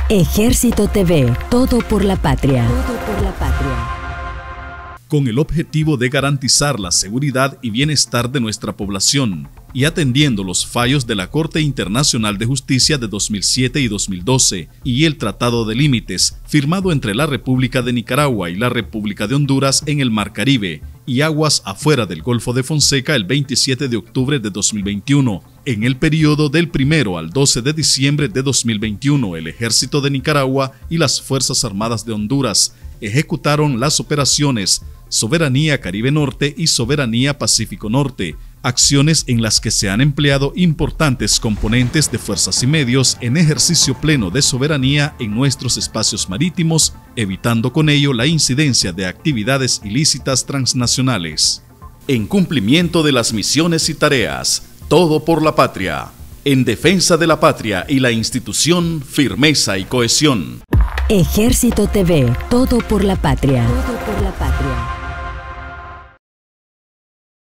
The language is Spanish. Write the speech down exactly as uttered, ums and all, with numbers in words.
Ejército T V, todo por la patria. Todo por la patria. Con el objetivo de garantizar la seguridad y bienestar de nuestra población y atendiendo los fallos de la Corte Internacional de Justicia de dos mil siete y dos mil doce y el Tratado de Límites firmado entre la República de Nicaragua y la República de Honduras en el Mar Caribe y aguas afuera del Golfo de Fonseca el veintisiete de octubre de dos mil veintiuno. En el periodo del primero al doce de diciembre de dos mil veintiuno, el Ejército de Nicaragua y las Fuerzas Armadas de Honduras ejecutaron las operaciones Soberanía Caribe Norte y Soberanía Pacífico Norte, acciones en las que se han empleado importantes componentes de fuerzas y medios en ejercicio pleno de soberanía en nuestros espacios marítimos, evitando con ello la incidencia de actividades ilícitas transnacionales. En cumplimiento de las misiones y tareas, todo por la patria. En defensa de la patria y la institución, firmeza y cohesión. Ejército T V, todo por la patria. Todo por la patria.